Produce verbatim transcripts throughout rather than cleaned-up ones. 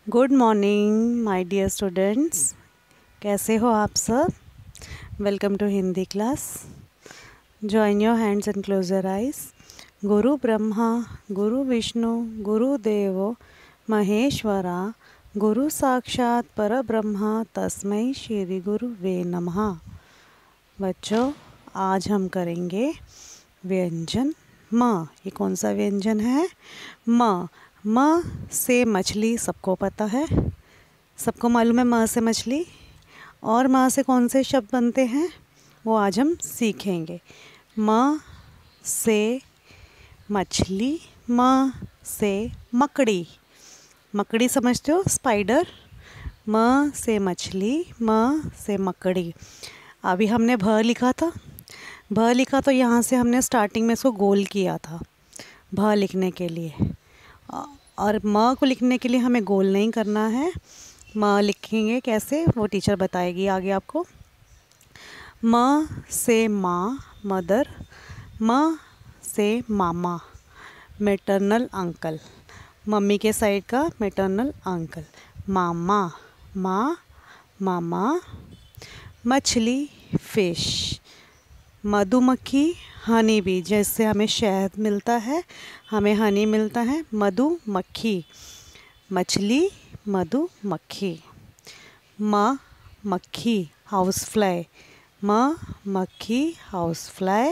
Good morning my dear students, कैसे हो आप सब। Welcome to Hindi class. Join your hands and close your eyes. गुरु ब्रह्मा गुरु विष्णु गुरु देवो महेश्वरा गुरु साक्षात परब्रह्मा तस्मै श्री गुरुवे नमः। बच्चों, आज हम करेंगे व्यंजन म। ये कौन सा व्यंजन है? म। म से मछली सबको पता है, सबको मालूम है म से मछली। और म से कौन से शब्द बनते हैं वो आज हम सीखेंगे। म से मछली, म से मकड़ी। मकड़ी समझते हो, स्पाइडर। म से मछली, म से मकड़ी। अभी हमने भ लिखा था, भ लिखा तो यहाँ से हमने स्टार्टिंग में इसको गोल किया था भ लिखने के लिए। और म को लिखने के लिए हमें गोल नहीं करना है। म लिखेंगे कैसे वो टीचर बताएगी आगे आपको। म से माँ, मदर। म से मामा, मैटरनल अंकल। मम्मी के साइड का मैटरनल अंकल। मामा, माँ, मामा। मछली, फिश। मधुमक्खी, हनी बी, जैसे हमें शहद मिलता है हमें हनी मिलता है। मधुमक्खी, मछली, मधुमक्खी। म मक्खी, हाउस फ्लाई। म मक्खी, हाउस फ्लाई।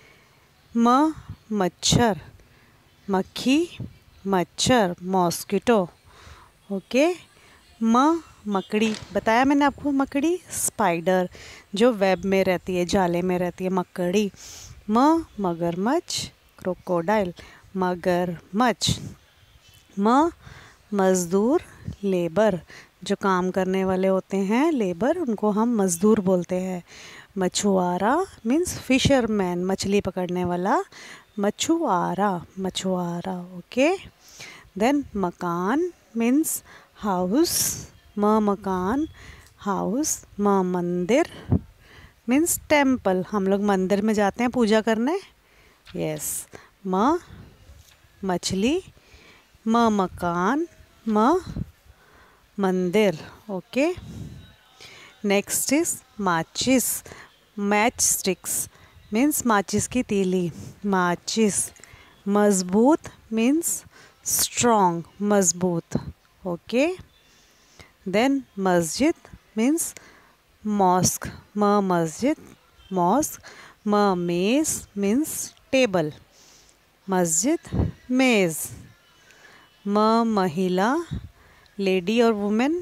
म मच्छर, मक्खी, मच्छर, मॉस्किटो। ओके। म मकड़ी, बताया मैंने आपको, मकड़ी स्पाइडर जो वेब में रहती है, जाले में रहती है, मकड़ी। म मगरमच्छ, क्रोकोडाइल, मगरमच्छ। म मज़दूर, लेबर, जो काम करने वाले होते हैं लेबर, उनको हम मज़दूर बोलते हैं। मछुआरा मीन्स फिशरमैन, मछली पकड़ने वाला, मछुआरा, मछुआरा। ओके। देन मकान मीन्स हाउस। म मकान, हाउस। म मंदिर मीन्स टेम्पल, हम लोग मंदिर में जाते हैं पूजा करने। यस। म मछली, म मकान, म मंदिर। ओके। नेक्स्ट इज माचिस, मैच स्टिक्स मीन्स माचिस की तीली, माचिस। मजबूत मीन्स स्ट्रॉन्ग, मजबूत। ओके। देन मस्जिद मीन्स मॉस्क। म मस्जिद, मॉस्क। म मेज़ मीन्स टेबल, मस्जिद, मेज़। म महिला, लेडी और वुमेन,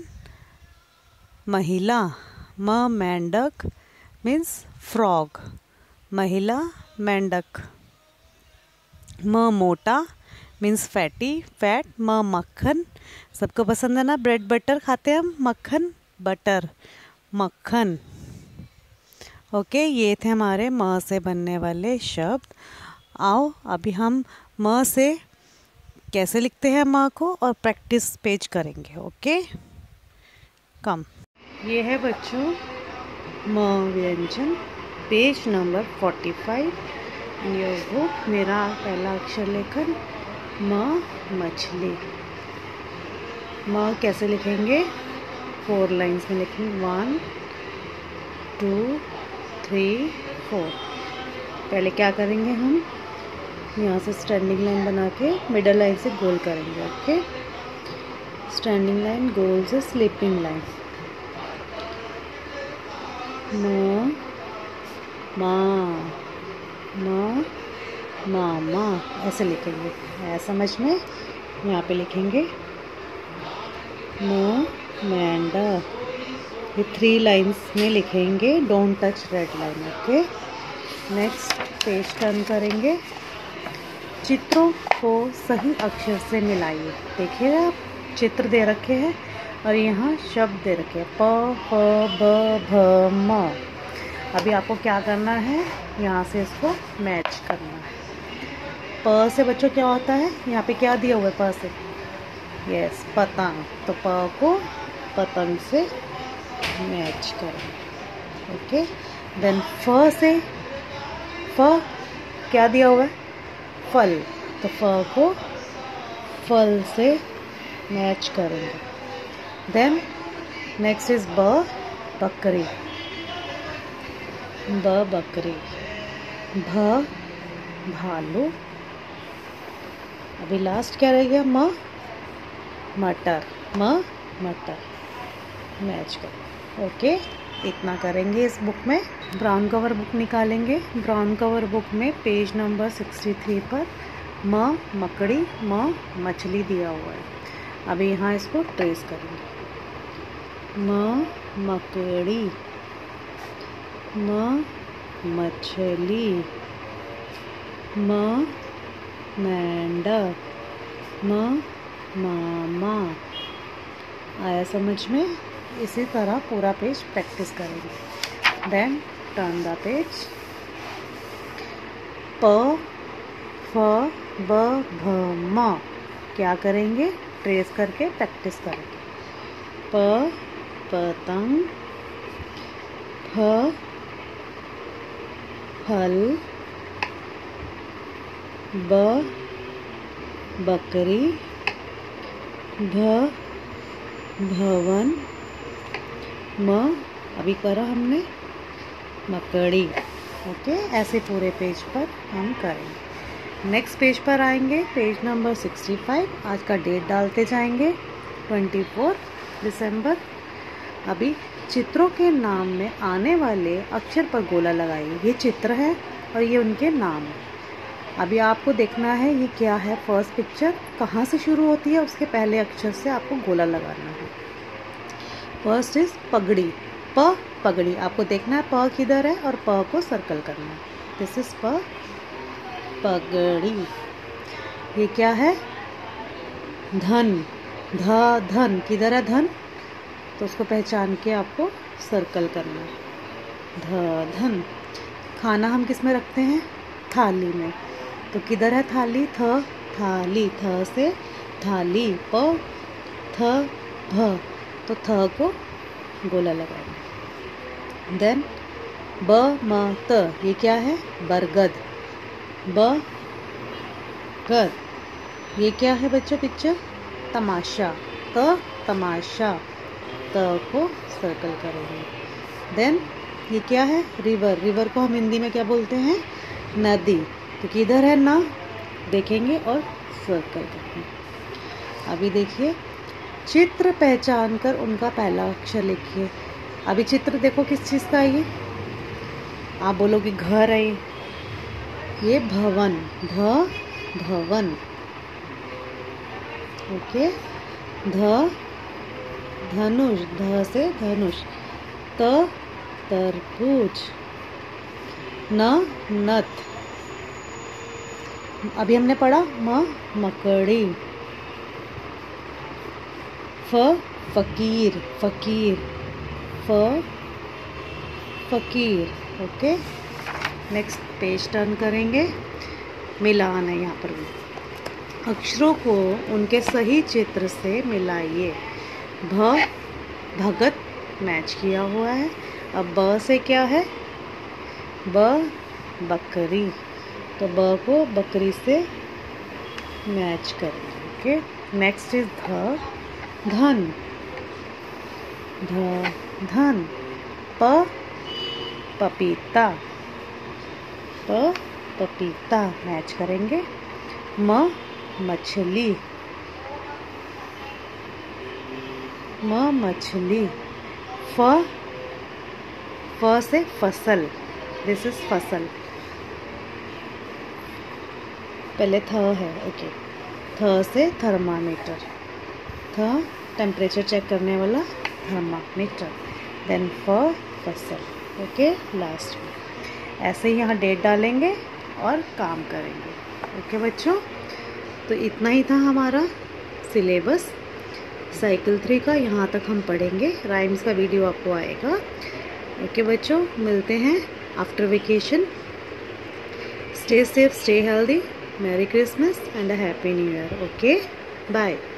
महिला। म मेंढक मीन्स फ्रॉग, महिला, मेंढक। म मोटा मीन्स फैटी, फैट। म मक्खन, सबको पसंद है ना, ब्रेड बटर खाते हैं हम, मक्खन, बटर, मक्खन। ओके। ये थे हमारे म से बनने वाले शब्द। आओ अभी हम म से कैसे लिखते हैं म को और प्रैक्टिस पेज करेंगे। Okay, come. ये है बच्चों म व्यंजन, page number forty five in your book. मेरा पहला अक्षर लेखन म, मछली। म कैसे लिखेंगे? फोर लाइंस में लिखेंगे, वन टू थ्री फोर। पहले क्या करेंगे हम, यहाँ से स्टैंडिंग लाइन बना के मिडल लाइन से गोल करेंगे। ओके। स्टैंडिंग लाइन, गोल से स्लीपिंग लाइन। म माँ, म मामा, ऐसे लिखेंगे। है समझ में? यहाँ पे लिखेंगे म मेंढक। ये थ्री लाइंस में लिखेंगे, don't touch red line. Okay. Next page turn करेंगे। चित्रों को सही अक्षर से मिलाइए। देखिए आप, चित्र दे रखे हैं और यहाँ शब्द दे रखे हैं, प, फ, ब, भ, म। अभी आपको क्या करना है, यहाँ से इसको मैच करना है। प से बच्चों क्या होता है, यहाँ पे क्या दिया हुआ है प से? यस, पतंग। तो प को पतंग से मैच करें। ओके। देन फ से, फ क्या दिया हुआ है? फल। तो फ को फल से मैच करेंगे। देन नेक्स्ट इज ब बकरी, ब बकरी, भ भालू, अभी लास्ट क्या रह गया, म मटर, म मटर, मैच करो। ओके, इतना करेंगे इस बुक में। ब्राउन कवर बुक निकालेंगे। ब्राउन कवर बुक में पेज नंबर सिक्सटी थ्री पर म मकड़ी, म मछली दिया हुआ है। अभी यहाँ इसको ट्रेस करेंगे। म मकड़ी, म मछली, म मेंढक, म मामा। आया समझ में? इसी तरह पूरा पेज प्रैक्टिस करेंगे। Then turn the page. प फ ब भ म क्या करेंगे? ट्रेस करके प्रैक्टिस करेंगे। प पतंग, फ फल, ब बकरी, भ भवन, म अभी करा हमने मकड़ी। ओके, ऐसे पूरे पेज पर हम करेंगे। नेक्स्ट पेज पर आएंगे, पेज नंबर सिक्सटी फाइव। आज का डेट डालते जाएंगे, चौबीस दिसंबर। अभी चित्रों के नाम में आने वाले अक्षर पर गोला लगाइए। ये चित्र है और ये उनके नाम है। अभी आपको देखना है ये क्या है। फर्स्ट पिक्चर कहाँ से शुरू होती है, उसके पहले अक्षर से आपको गोला लगाना है। फर्स्ट इज पगड़ी, प पगड़ी। आपको देखना है प किधर है और प को सर्कल करना है। दिस इज प पगड़ी। ये क्या है? धन, ध धन किधर है धन, तो उसको पहचान के आपको सर्कल करना है। ध धन। खाना हम किस में रखते हैं? थाली में। तो किधर है थाली? थ थाली, थ से थाली, प थ भ, तो थ को गोला लगाएंगे। देन ब म त, ये क्या है? बरगद, ब गद। ये क्या है बच्चों पिक्चर? तमाशा, त तमाशा, त को सर्कल करेंगे। देन ये क्या है? रिवर, रिवर को हम हिंदी में क्या बोलते हैं? नदी। तो किधर है ना, देखेंगे और सर्कल करेंगे। अभी देखिए, चित्र पहचान कर उनका पहला अक्षर लिखिए। अभी चित्र देखो किस चीज़ का है ये? आप बोलोगे घर है, ये भवन, ध भवन। ओके, ध धनुष, ध से धनुष, त तरबूज, न नथ। अभी हमने पढ़ा म मकड़ी, फ फकीर, फकीर, फ फकीर। ओके, नेक्स्ट पेज टर्न करेंगे। मिलान है यहाँ पर भी। अक्षरों को उनके सही चित्र से मिलाइए। भ भगत मैच किया हुआ है। अब ब से क्या है? ब बकरी, तो ब को बकरी से मैच करेंगे। ओके, नेक्स्ट इज ध धन, ध धन, प पपीता, प पपीता मैच करेंगे। म मछली, म मछली, फ फ से फसल, दिस इज फसल। पहले थ है, ओके। थ से थर्मामीटर, थ टेम्परेचर चेक करने वाला थर्मामीटर। देन फ फसल। ओके, लास्ट में ऐसे ही यहाँ डेट डालेंगे और काम करेंगे। ओके बच्चों, तो इतना ही था हमारा सिलेबस साइकिल थ्री का। यहाँ तक हम पढ़ेंगे। राइम्स का वीडियो आपको आएगा। ओके बच्चों, मिलते हैं after vacation. Stay safe, stay healthy, merry Christmas and a happy new year. Okay, bye.